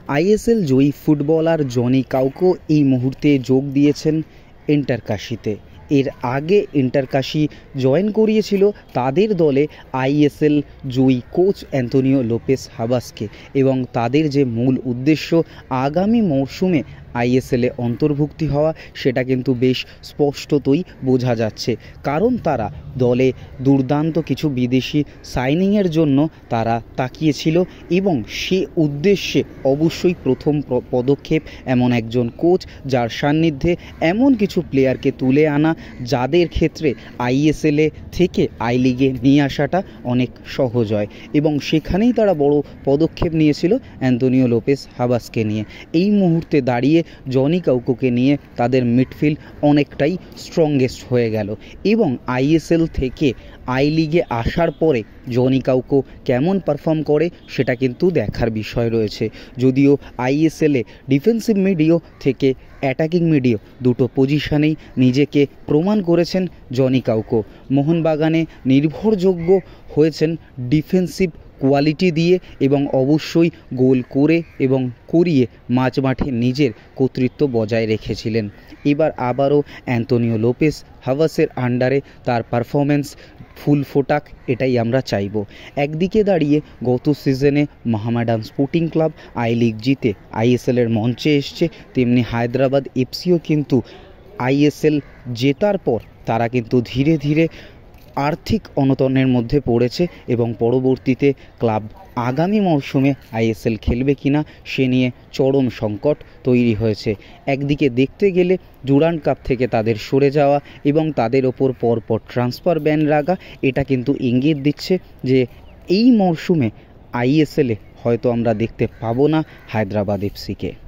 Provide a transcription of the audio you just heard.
ISL জয়ী footballer Joni Kaukko এই মুহূর্তে যোগ দিয়েছেন ইন্টারকাশিতে। এর আগে ইন্টারকাশি জয়েন করিয়েছিল তাদের দলে আইএসএল জয়ী কোচ অ্যান্তোনিও লোপেস হাবাসকে, এবং তাদের যে মূল উদ্দেশ্য আগামী মরশুমে আইএসএলে অন্তর্ভুক্তি হওয়া, সেটা কিন্তু বেশ স্পষ্টতই বোঝা যাচ্ছে। কারণ তারা দলে দুর্দান্ত কিছু বিদেশি সাইনিংয়ের জন্য তারা তাকিয়েছিল, এবং সে উদ্দেশ্যে অবশ্যই প্রথম পদক্ষেপ এমন একজন কোচ যার সান্নিধ্যে এমন কিছু প্লেয়ারকে তুলে আনা যাদের ক্ষেত্রে আইএসএলে থেকে আই লিগে নিয়ে আসাটা অনেক সহজ হয়, এবং সেখানেই তারা বড় পদক্ষেপ নিয়েছিল অ্যান্তোনিও লোপেস হাবাসকে নিয়ে। এই মুহূর্তে দাঁড়িয়ে জনি কাউকোকে নিয়ে তাদের মিডফিল্ড অনেকটাই স্ট্রংগেস্ট হয়ে গেল, এবং আইএসএল থেকে আই লিগে আসার পরে জনি কাউকো কেমন পারফর্ম করে সেটা কিন্তু দেখার বিষয় রয়েছে। যদিও আইএসএলে ডিফেন্সিভ মিডিও থেকে অ্যাটাকিং মিডিও দুটো পজিশনেই নিজেকে প্রমাণ করেছেন জনি কাউকো। মোহনবাগানে নির্ভরযোগ্য হয়েছেন ডিফেন্সিভ কোয়ালিটি দিয়ে, এবং অবশ্যই গোল করে এবং করিয়ে মাঝমাঠে নিজের কর্তৃত্ব বজায় রেখেছিলেন। এবার আবারও অ্যান্তোনিও লোপেস হাভাসের আন্ডারে তার পারফরমেন্স ফুল ফোটাক, এটাই আমরা চাইব। একদিকে দাঁড়িয়ে গত সিজনে Mohammedan Sporting Club I League জিতে আইএসএলের মঞ্চে এসছে, তেমনি হায়দ্রাবাদ এফসিও কিন্তু আইএসএল জেতার পর তারা কিন্তু ধীরে ধীরে আর্থিক অনটনের মধ্যে পড়েছে, এবং পরবর্তীতে ক্লাব আগামী মরশুমে আইএসএল খেলবে কিনা সে নিয়ে চরম সংকট তৈরি হয়েছে। একদিকে দেখতে গেলে ডুরান্ড কাপ থেকে তাদের সরে যাওয়া এবং তাদের ওপর পরপর ট্রান্সফার ব্যান লাগা, এটা কিন্তু ইঙ্গিত দিচ্ছে যে এই মরশুমে আইএসএলে হয়তো আমরা দেখতে পাবো না হায়দ্রাবাদ এফসিকে।